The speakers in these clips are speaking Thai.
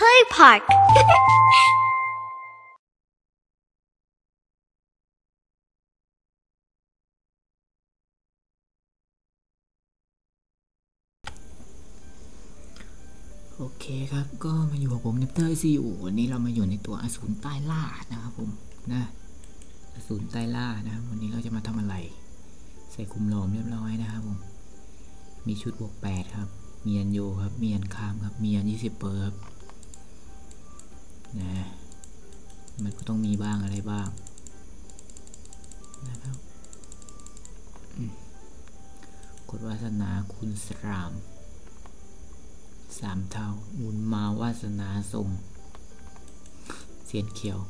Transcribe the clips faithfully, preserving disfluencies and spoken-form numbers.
Play Park โอเคครับก็มาอยู่กับผมเนปเตอร์ซีอูวันนี้เรามาอยู่ในตัวอสูรใต้ล่านะครับผมนะอสูรใต้ล่านะวันนี้เราจะมาทำอะไรใส่คุมหลอมเรียบร้อยนะครับผมมีชุดบวกแปดครับมียันโยครับมียันคามครับมียันยี่สิบเปอร์ครับนะมันก็ต้องมีบ้างอะไรบ้างนะครับกดวาสนาคุณสรามสามเท่าบุญมาวาสนาทรงเสียนเขียว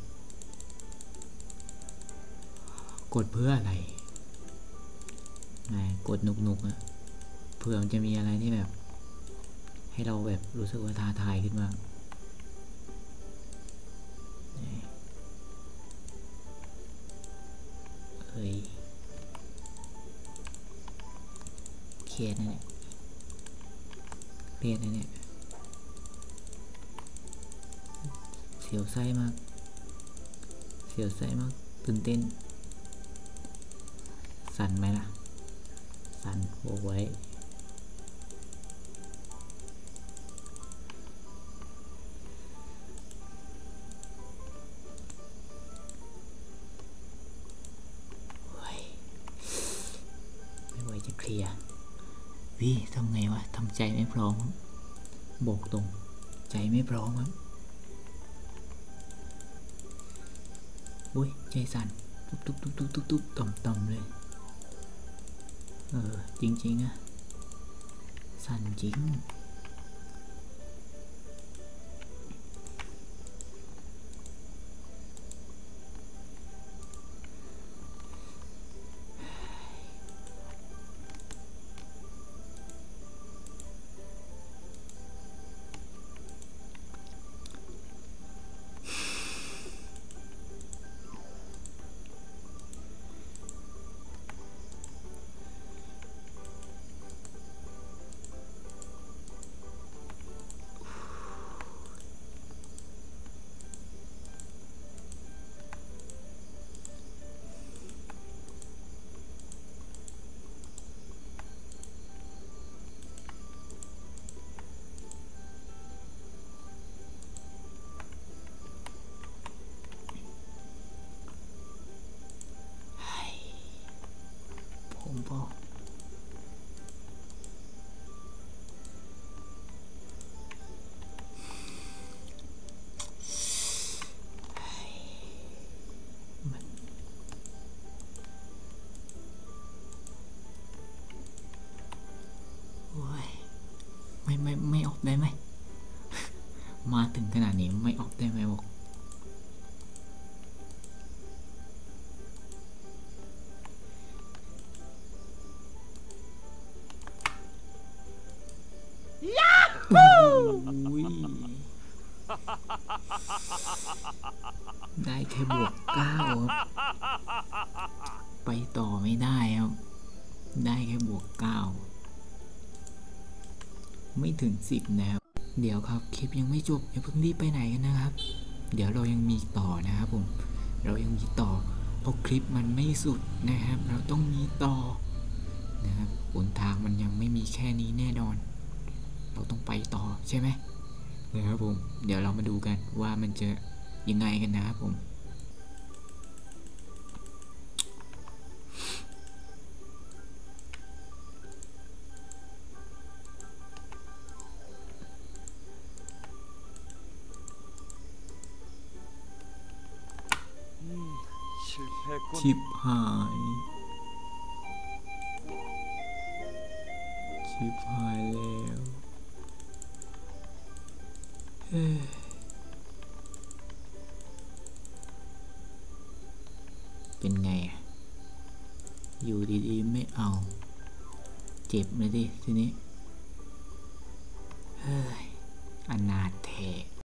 กดเพื่ออะไรนะกดนุกๆนะเผื่อมันจะมีอะไรที่แบบให้เราแบบรู้สึกว่าท้าทายขึ้นมาเฮ้ยเครียดนะเนี่ยเครียดนะเนี่ยเสียวไส้มากเสียวไส้มากตื่นเต้นสั่นไหมล่ะสั่นโอ้ไว้ไม่ไหวจะเคลียร์วิทำไงวะทำใจไม่พร้อมบอกตรงใจไม่พร้อมครับอุ้ยใจสั่นตุ๊บตุ๊บตุ๊บตุ๊บตุ๊บตุ๊บต่ำต่ำเลยเออจริงๆอะสั่นจริงผมบอกมันโอ้ยไม่ไม่ไม่ออกได้ไหม มาถึงขนาดนี้ไม่ออกได้ไหมบอกได้แค่บวกเก้าครับไปต่อไม่ได้ครับได้แค่บวกเก้าไม่ถึงสิบนะครับเดี๋ยวครับคลิปยังไม่จบอย่าเพิ่งรีบไปไหนกันนะครับเดี๋ยวเรายังมีต่อนะครับผมเรายังมีต่อเพราะคลิปมันไม่สุดนะครับเราต้องมีต่อนะครับหนทางมันยังไม่มีแค่นี้แน่นอนเราต้องไปต่อใช่ไหมนะครับผมเดี๋ยวเรามาดูกันว่ามันจะยังไงกันนะครับผมชิบหายชิบหายแล้วเฮ้เป็นไงอยู่ดีๆไม่เอาเจ็บเลยดิทีนี้เฮ้ยอนาถแท้